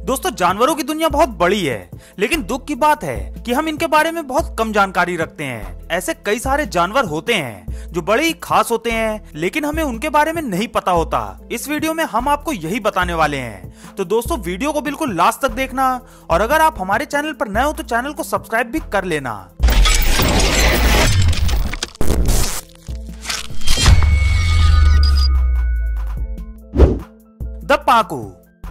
दोस्तों, जानवरों की दुनिया बहुत बड़ी है, लेकिन दुख की बात है कि हम इनके बारे में बहुत कम जानकारी रखते हैं। ऐसे कई सारे जानवर होते हैं जो बड़े ही खास होते हैं, लेकिन हमें उनके बारे में नहीं पता होता। इस वीडियो में हम आपको यही बताने वाले हैं। तो दोस्तों, वीडियो को बिल्कुल लास्ट तक देखना, और अगर आप हमारे चैनल पर नए हो तो चैनल को सब्सक्राइब भी कर लेना। The pacu.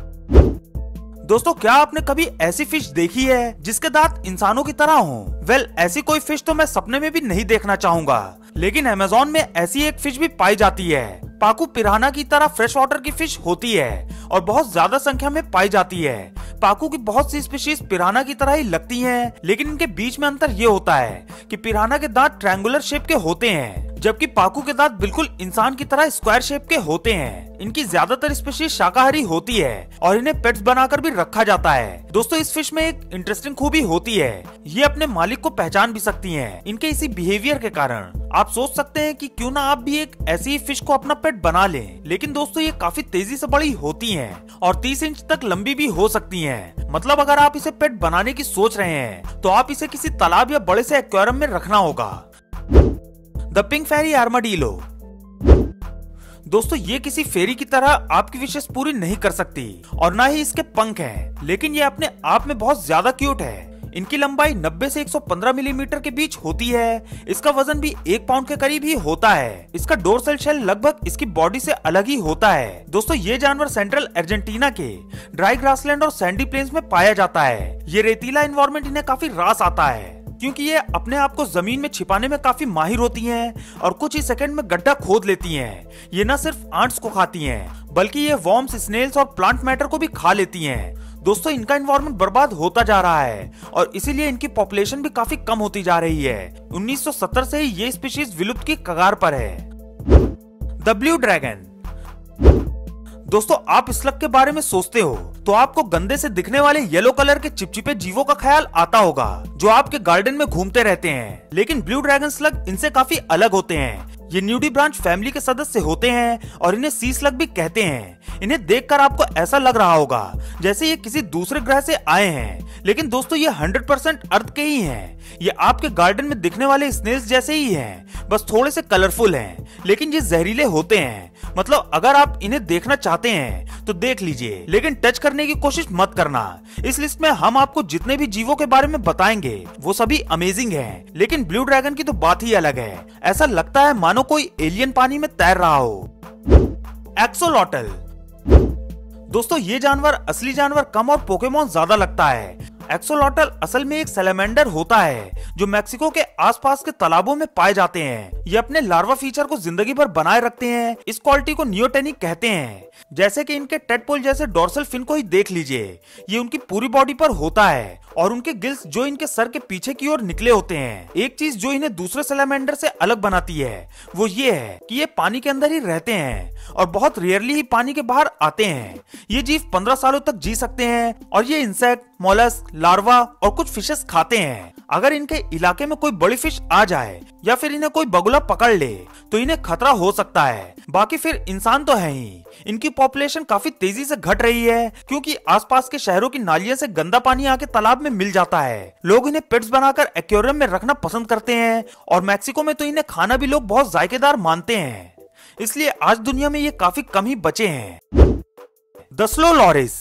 दोस्तों, क्या आपने कभी ऐसी फिश देखी है जिसके दांत इंसानों की तरह हों? वेल, ऐसी कोई फिश तो मैं सपने में भी नहीं देखना चाहूंगा, लेकिन अमेज़न में ऐसी एक फिश भी पाई जाती है। पाकू पिराना की तरह फ्रेश वाटर की फिश होती है और बहुत ज्यादा संख्या में पाई जाती है। पाकू की बहुत सी स्पीशीज पिराना की तरह ही लगती हैं, लेकिन इनके बीच में अंतर ये होता है कि पिराना के दांत ट्रायंगुलर शेप के होते हैं, जबकि पाकू के दांत बिल्कुल इंसान की तरह स्क्वायर शेप के होते हैं। इनकी ज्यादातर स्पीशीज शाकाहारी होती है और इन्हें पेट्स बनाकर भी रखा जाता है। दोस्तों, इस फिश में एक इंटरेस्टिंग खूबी होती है, ये अपने मालिक को पहचान भी सकती हैं इनके इसी बिहेवियर के कारण। आप सोच सकते हैं कि क्यों ना आप भी एक ऐसी फिश को अपना पेट बना लें, लेकिन दोस्तों ये काफी तेजी से बड़ी होती हैं और 30 इंच तक लंबी भी हो सकती हैं। मतलब अगर आप इसे पेट बनाने की सोच रहे हैं तो आप इसे किसी तालाब या बड़े से एक्वेरियम में रखना होगा। The pink fairy armadillo. दोस्तों, ये किसी फेरी की तरह आपकी विशेष पूरी नहीं कर सकती और ना ही इसके पंख हैं, लेकिन ये अपने आप में बहुत ज्यादा क्यूट है। इनकी लंबाई 90 से 115 मिलीमीटर के बीच होती है। इसका वजन भी 1 पाउंड के करीब ही होता है। इसका डोर्सल शेल लगभग इसकी बॉडी से अलग ही होता है। दोस्तों, ये जानवर सेंट्रल अर्जेंटीना के ड्राई ग्रासलैंड और सैंडी प्लेन्स में पाया जाता है। ये रेतीला एनवायरनमेंट इन्हें काफी रास आता है, क्योंकि ये अपने आप को जमीन में छिपाने में काफी माहिर होती हैं और कुछ ही सेकंड में गड्ढा खोद लेती हैं। ये न सिर्फ आंट्स को खाती हैं, बल्कि ये वर्म्स, स्नेल्स और प्लांट मैटर को भी खा लेती हैं। दोस्तों, इनका एनवायरनमेंट बर्बाद होता जा रहा है और इसीलिए इनकी पॉपुलेशन भी काफी कम होती जा रही है। 1970 से ही ये स्पीशीज विलुप्त की कगार पर है। The blue dragon. दोस्तों, आप स्लग के बारे में सोचते हो तो आपको गंदे से दिखने वाले येलो कलर के चिपचिपे जीवों का ख्याल आता होगा जो आपके गार्डन में घूमते रहते हैं, लेकिन ब्लू ड्रैगन स्लग इनसे काफी अलग होते हैं। ये न्यूडी ब्रांच फैमिली के सदस्य होते हैं और इन्हें सी स्लग भी कहते हैं। इन्हें देखकर आपको ऐसा लग रहा होगा जैसे ये किसी दूसरे ग्रह से आए हैं, लेकिन दोस्तों ये 100% अर्थ के ही हैं। ये आपके गार्डन में दिखने वाले स्नेल्स जैसे ही हैं, बस थोड़े से कलरफुल हैं, लेकिन ये जहरीले होते हैं। मतलब अगर आप इन्हें देखना चाहते हैं तो देख लीजिए, लेकिन टच करने की कोशिश मत करना। इस लिस्ट में हम आपको जितने भी जीवों के बारे में बताएंगे वो सभी अमेजिंग हैं, लेकिन ब्लू ड्रैगन की तो बात ही अलग है। ऐसा लगता है मानो कोई एलियन पानी में तैर रहा हो। एक्सोलॉटल। दोस्तों, ये जानवर असली जानवर कम और पोकेमॉन ज्यादा लगता है। एक्सोलॉटल असल में एक सैलेमेंडर होता है जो मेक्सिको के आसपास के तालाबों में पाए जाते हैं। ये अपने लार्वा फीचर को जिंदगी भर बनाए रखते हैं। इस क्वालिटी को नियोटेनिक कहते हैं। जैसे कि इनके टेडपोल जैसे डोर्सल फिन को ही देख लीजिए, ये उनकी पूरी बॉडी पर होता है और उनके गिल्स जो इनके सर के पीछे की ओर निकले होते हैं। एक चीज जो इन्हें दूसरे सैलेमेंडर से अलग बनाती है वो ये है कि ये पानी के अंदर ही रहते हैं और बहुत रेयरली ही पानी के बाहर आते हैं। ये जीव 15 सालों तक जी सकते हैं और ये इंसेक्ट, मोलस्क, लार्वा और कुछ फिशेस खाते हैं। अगर इनके इलाके में कोई बड़ी फिश आ जाए या फिर इन्हें कोई बगुला पकड़ ले तो इन्हें खतरा हो सकता है। बाकी फिर इंसान तो है ही। इनकी पॉपुलेशन काफी तेजी से घट रही है क्योंकि आसपास के शहरों की नालियों से गंदा पानी आके तालाब में मिल जाता है। लोग इन्हें पेट्स बनाकर एक्वेरियम में रखना पसंद करते हैं और मेक्सिको में तो इन्हें खाना भी लोग बहुत जायकेदार मानते हैं। इसलिए आज दुनिया में ये काफी कम ही बचे हैं। The slow loris.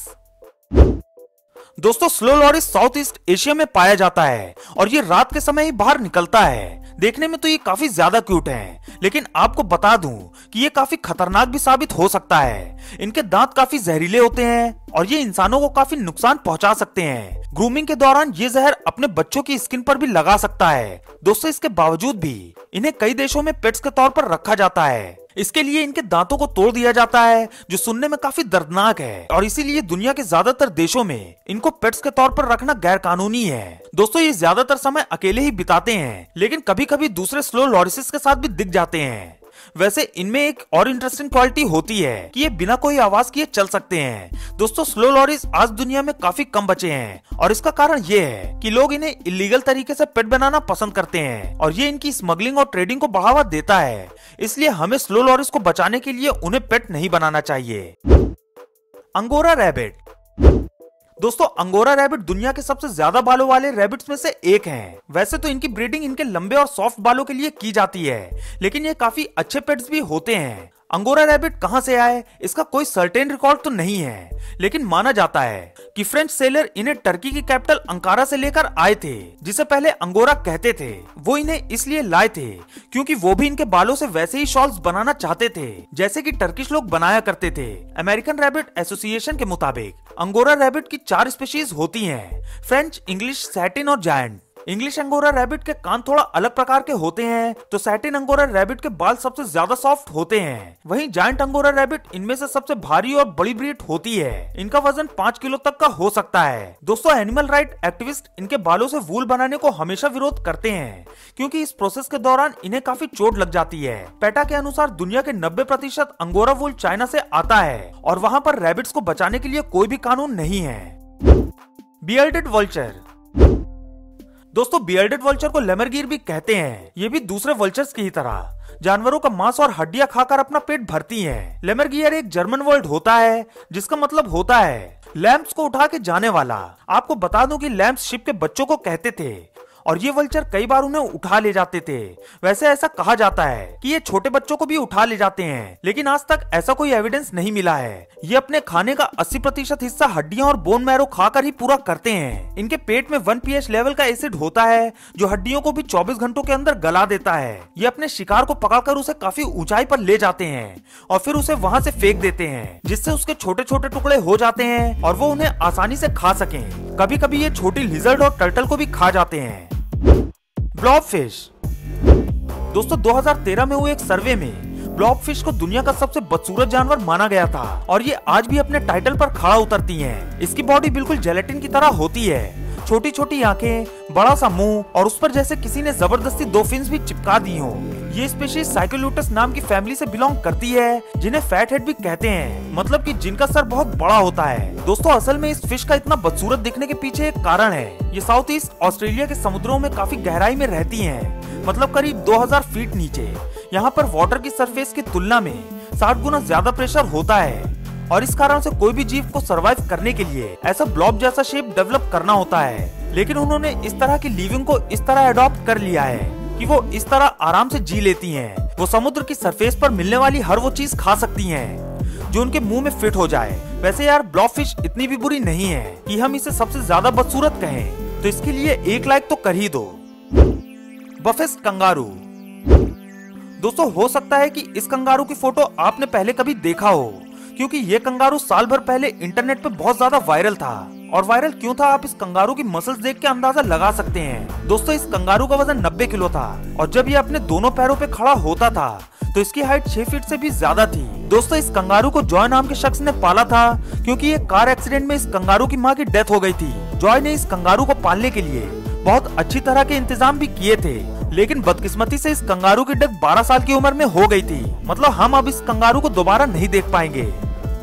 दोस्तों, slow loris South East Asia में पाया जाता है और ये रात के समय ही बाहर निकलता है। देखने में तो ये काफी ज्यादा क्यूट है, लेकिन आपको बता दूं कि ये काफी खतरनाक भी साबित हो सकता है। इनके दांत काफी जहरीले होते हैं और ये इंसानों को काफी नुकसान पहुंचा सकते हैं। ग्रूमिंग के दौरान ये जहर अपने बच्चों की स्किन पर भी लगा सकता है। दोस्तों, इसके बावजूद भी इन्हें कई देशों में पेट्स के तौर पर रखा जाता है। इसके लिए इनके दांतों को तोड़ दिया जाता है, जो सुनने में काफी दर्दनाक है और इसीलिए दुनिया के ज्यादातर देशों में इनको पेट्स के तौर पर रखना गैर कानूनी है। दोस्तों, ये ज्यादातर समय अकेले ही बिताते हैं, लेकिन कभी कभी दूसरे स्लो लॉरिसेस के साथ भी दिख जाते हैं। वैसे इनमें एक और इंटरेस्टिंग क्वालिटी होती है कि ये बिना कोई आवाज किए चल सकते हैं। दोस्तों, स्लो लॉरीज आज दुनिया में काफी कम बचे हैं और इसका कारण ये है कि लोग इन्हें इलीगल तरीके से पेट बनाना पसंद करते हैं और ये इनकी स्मगलिंग और ट्रेडिंग को बढ़ावा देता है। इसलिए हमें स्लो लॉरीज को बचाने के लिए उन्हें पेट नहीं बनाना चाहिए। Angora rabbit. दोस्तों अंगोरा रैबिट दुनिया के सबसे ज्यादा बालों वाले रैबिट्स में से एक हैं। वैसे तो इनकी ब्रीडिंग इनके लंबे और सॉफ्ट बालों के लिए की जाती है, लेकिन ये काफी अच्छे पेट्स भी होते हैं। अंगोरा रैबिट कहां से आए इसका कोई सर्टेन रिकॉर्ड तो नहीं है, लेकिन माना जाता है कि फ्रेंच सेलर इन्हें टर्की की कैपिटल अंकारा से लेकर आए थे, जिसे पहले अंगोरा कहते थे। वो इन्हें इसलिए लाए थे क्योंकि वो भी इनके बालों से वैसे ही शॉल्स बनाना चाहते थे जैसे कि टर्किश लोग बनाया करते थे। अमेरिकन रैबिट एसोसिएशन के मुताबिक अंगोरा रैबिट की 4 स्पीशीज होती हैं: फ्रेंच, इंग्लिश, सैटिन और जायंट। इंग्लिश अंगोरा रैबिट के कान थोड़ा अलग प्रकार के होते हैं, तो सैटिन अंगोरा रैबिट के बाल सबसे ज्यादा सॉफ्ट होते हैं। वहीं जायंट अंगोरा रैबिट इनमें से सबसे भारी और बड़ी ब्रीड होती है। इनका वजन 5 किलो तक का हो सकता है। दोस्तों एनिमल राइट एक्टिविस्ट इनके बालों से वूल बनाने को हमेशा विरोध करते हैं, क्योंकि इस प्रोसेस के दौरान इन्हें काफी चोट लग जाती है। पेटा के अनुसार दुनिया के 90% अंगोरा वूल चाइना से आता है और वहाँ पर रैबिट्स को बचाने के लिए कोई भी कानून नहीं है। Bearded vulture. दोस्तों बियर्डेड वल्चर को लेमरगिर भी कहते हैं। ये भी दूसरे वल्चर्स की ही तरह जानवरों का मांस और हड्डियां खाकर अपना पेट भरती हैं। लेमरगियर एक जर्मन वर्ड होता है जिसका मतलब होता है लैम्प्स को उठा के जाने वाला। आपको बता दूं कि लैम्प्स शिप के बच्चों को कहते थे और ये वल्चर कई बार उन्हें उठा ले जाते थे। वैसे ऐसा कहा जाता है कि ये छोटे बच्चों को भी उठा ले जाते हैं, लेकिन आज तक ऐसा कोई एविडेंस नहीं मिला है। ये अपने खाने का 80% हिस्सा हड्डियां और बोन मैरो खाकर ही पूरा करते हैं। इनके पेट में 1 pH लेवल का एसिड होता है जो हड्डियों को भी 24 घंटों के अंदर गला देता है। ये अपने शिकार को पकड़कर उसे काफी ऊंचाई पर ले जाते हैं और फिर उसे वहां से फेंक देते हैं, जिससे उसके छोटे छोटे टुकड़े हो जाते हैं और वो उन्हें आसानी से खा सकें। कभी कभी ये छोटी लिजर्ड और टर्टल को भी खा जाते हैं। ब्लॉबफिश। दोस्तों 2013 में हुए एक सर्वे में ब्लॉबफिश को दुनिया का सबसे बदसूरत जानवर माना गया था और ये आज भी अपने टाइटल पर खड़ा उतरती हैं। इसकी बॉडी बिल्कुल जेलेटिन की तरह होती है, छोटी छोटी आंखें, बड़ा सा मुंह और उस पर जैसे किसी ने जबरदस्ती 2 फिन्स भी चिपका दी हो। ये स्पीशीज साइक्लोलूटस नाम की फैमिली से बिलोंग करती है, जिन्हें फैट हेड भी कहते हैं, मतलब कि जिनका सर बहुत बड़ा होता है। दोस्तों असल में इस फिश का इतना बदसूरत दिखने के पीछे एक कारण है। ये साउथ ईस्ट ऑस्ट्रेलिया के समुद्रों में काफी गहराई में रहती हैं, मतलब करीब 2000 फीट नीचे। यहाँ पर वाटर की सरफेस की तुलना में 60 गुना ज्यादा प्रेशर होता है और इस कारण से कोई भी जीव को सरवाइव करने के लिए ऐसा ब्लॉब जैसा शेप डेवलप करना होता है। लेकिन उन्होंने इस तरह की लिविंग को इस तरह अडॉप्ट कर लिया है कि वो इस तरह आराम से जी लेती हैं। वो समुद्र की सरफेस पर मिलने वाली हर वो चीज खा सकती हैं जो उनके मुंह में फिट हो जाए। वैसे यार ब्लॉबफिश इतनी भी बुरी नहीं है कि हम इसे सबसे ज्यादा बदसूरत कहें, तो इसके लिए 1 लाइक तो कर ही दो। Buffest kangaroo. दोस्तों हो सकता है कि इस कंगारू की फोटो आपने पहले कभी देखा हो, क्योंकि ये कंगारू साल भर पहले इंटरनेट पे बहुत ज्यादा वायरल था। और वायरल क्यों था आप इस कंगारू की मसल्स देख के अंदाजा लगा सकते हैं। दोस्तों इस कंगारू का वजन 90 किलो था और जब ये अपने दोनों पैरों पे खड़ा होता था तो इसकी हाइट 6 फीट से भी ज्यादा थी। दोस्तों इस कंगारू को जॉय नाम के शख्स ने पाला था, क्योंकि एक कार एक्सीडेंट में इस कंगारू की माँ की डेथ हो गई थी। जॉय ने इस कंगारू को पालने के लिए बहुत अच्छी तरह के इंतजाम भी किए थे, लेकिन बदकिस्मती से इस कंगारू की डेथ 12 साल की उम्र में हो गई थी। मतलब हम अब इस कंगारू को दोबारा नहीं देख पाएंगे।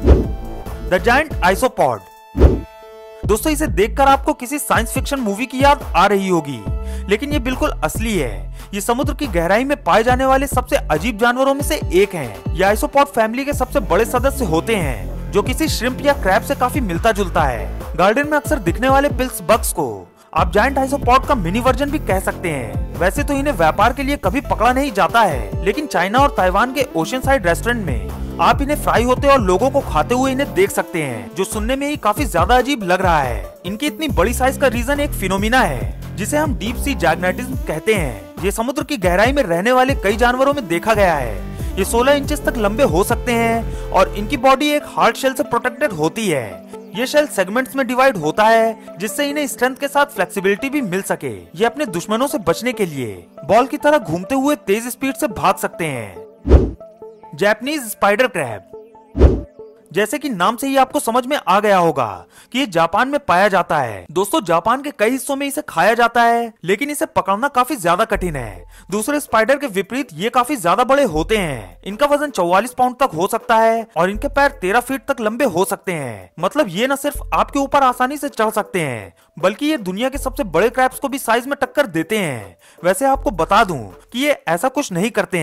The giant isopod. दोस्तों इसे देखकर आपको किसी साइंस फिक्शन मूवी की याद आ रही होगी, लेकिन ये बिल्कुल असली है। ये समुद्र की गहराई में पाए जाने वाले सबसे अजीब जानवरों में से एक हैं। ये आइसोपॉड फैमिली के सबसे बड़े सदस्य होते हैं, जो किसी श्रिम्प या क्रैब से काफी मिलता जुलता है। गार्डन में अक्सर दिखने वाले पिल्स बग्स को आप जायंट आइसोपॉड का मिनी वर्जन भी कह सकते हैं। वैसे तो इन्हें व्यापार के लिए कभी पकड़ा नहीं जाता है, लेकिन चाइना और ताइवान के ओशन साइड रेस्टोरेंट में आप इन्हें फ्राई होते और लोगों को खाते हुए इन्हें देख सकते हैं, जो सुनने में ही काफी ज्यादा अजीब लग रहा है। इनकी इतनी बड़ी साइज का रीजन एक फिनोमिना है जिसे हम डीप सी जैग्नेटिज्म कहते हैं। ये समुद्र की गहराई में रहने वाले कई जानवरों में देखा गया है। ये 16 इंचेस तक लंबे हो सकते हैं और इनकी बॉडी एक हार्ड शेल से प्रोटेक्टेड होती है। ये शेल सेगमेंट्स में डिवाइड होता है, जिससे इन्हें स्ट्रेंथ के साथ फ्लेक्सिबिलिटी भी मिल सके। ये अपने दुश्मनों से बचने के लिए बॉल की तरह घूमते हुए तेज स्पीड से भाग सकते हैं। Japanese spider crab. जैसे कि नाम से ही आपको समझ में आ गया होगा कि ये जापान में पाया जाता है। दोस्तों जापान के कई हिस्सों में इसे खाया जाता है, लेकिन इसे पकड़ना काफी ज्यादा कठिन है। दूसरे स्पाइडर के विपरीत ये काफी ज्यादा बड़े होते हैं। इनका वजन 44 पाउंड तक हो सकता है और इनके पैर 13 फीट तक लंबे हो सकते हैं। मतलब ये न सिर्फ आपके ऊपर आसानी से चढ़ सकते हैं, बल्कि ये दुनिया के सबसे बड़े क्रैब्स को भी साइज में टक्कर देते हैं। वैसे आपको बता दूं कि ये ऐसा कुछ नहीं करते हैं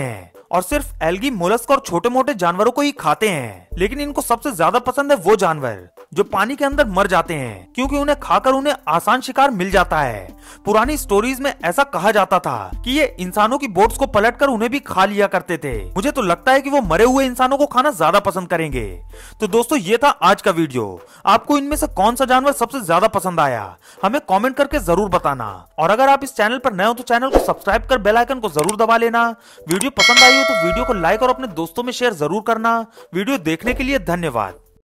और सिर्फ एल्गी, मोलस्क और छोटे मोटे जानवरों को ही खाते हैं। लेकिन इनको सबसे ज्यादा पसंद है वो जानवर जो पानी के अंदर मर जाते हैं, क्योंकि उन्हें खाकर उन्हें आसान शिकार मिल जाता है। पुरानी स्टोरीज में ऐसा कहा जाता था कि ये इंसानों की बोट्स को पलटकर उन्हें भी खा लिया करते थे। मुझे तो लगता है कि वो मरे हुए इंसानों को खाना ज्यादा पसंद करेंगे। तो दोस्तों, ये था आज का वीडियो। आपको इनमें से कौन सा जानवर सबसे ज्यादा पसंद आया, हमें कमेंट करके जरूर बताना। और अगर आप इस चैनल पर नए हो तो चैनल को सब्सक्राइब कर बेल आइकन को जरूर दबा लेना। वीडियो पसंद आई हो तो वीडियो को लाइक और अपने दोस्तों में शेयर जरूर करना। वीडियो देखने के लिए धन्यवाद।